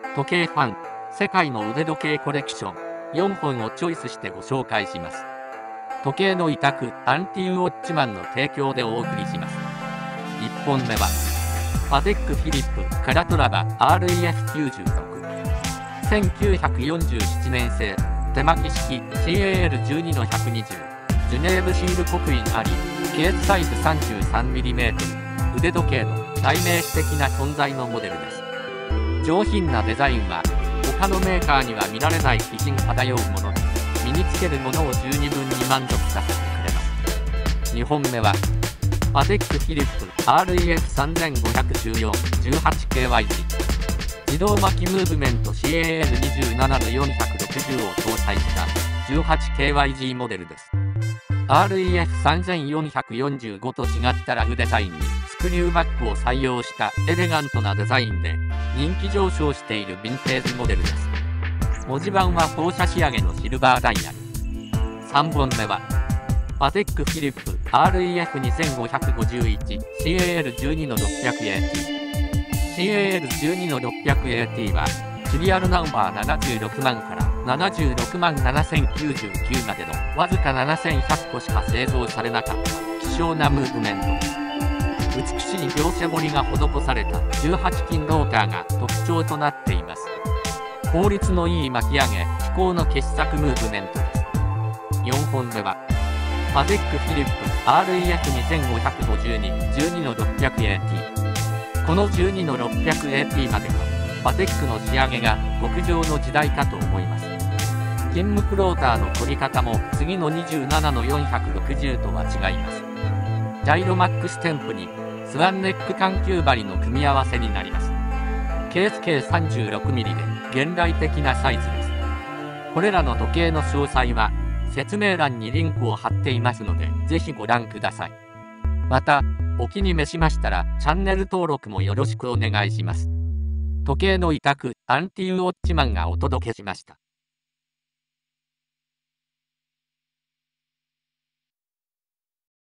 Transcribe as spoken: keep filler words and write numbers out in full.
時計ファン、世界の腕時計コレクションよんほんをチョイスしてご紹介します。時計の委託アンティウォッチマンの提供でお送りします。いっぽんめはパテックフィリップカラトラバ アールイーエフきゅうじゅうろく せんきゅうひゃくよんじゅうななねん製手巻き式 シーエーエルじゅうにのひゃくにじゅう ジュネーブシール刻印ありケースサイズ さんじゅうさんミリメートル 腕時計の代名詞的な存在のモデルです。上品なデザインは他のメーカーには見られない美人漂うもので、身につけるものを十二分に満足させてくれます。にほんめはパテックフィリップ アールイーエフさんぜんごひゃくじゅうよん じゅうはちケーワイジー 自動巻きムーブメント シーエーエルにじゅうななのよんひゃくろくじゅう を搭載した じゅうはちケーワイジー モデルです。アールイーエフさんぜんよんひゃくよんじゅうご と違ったラフデザインにスクリューバックを採用したエレガントなデザインで人気上昇しているヴィンテージモデルです。文字盤は放射仕上げのシルバーダイヤル。さんぼんめはパテックフィリップ アールイーエフにせんごひゃくごじゅういち シーエーエルじゅうにのろっぴゃくエーティー シーエーエルじゅうにのろっぴゃくエーティー はシリアルナンバーななじゅうろくまんからななじゅうろくまんななせんきゅうじゅうきゅうまでのわずかななせんひゃっこしか製造されなかった希少なムーブメントです。美しい描写彫りが施されたじゅうはち金ローターが特徴となっています。効率のいい巻き上げ飛行の傑作ムーブメントです。よんほんめはパテックフィリップ アールイーエフにせんごひゃくごじゅうに じゅうにのろっぴゃくエーティー このじゅうにのろっぴゃくエーティー まではパテックの仕上げが極上の時代かと思います。キンムクローターの取り方も次のにじゅうななのよんひゃくろくじゅうとは違います。ジャイロマックステンプにスワンネック環球針の組み合わせになります。ケース径 さんじゅうろくミリ で現代的なサイズです。これらの時計の詳細は説明欄にリンクを貼っていますのでぜひご覧ください。またお気に召しましたらチャンネル登録もよろしくお願いします。時計の委託アンティウォッチマンがお届けしました。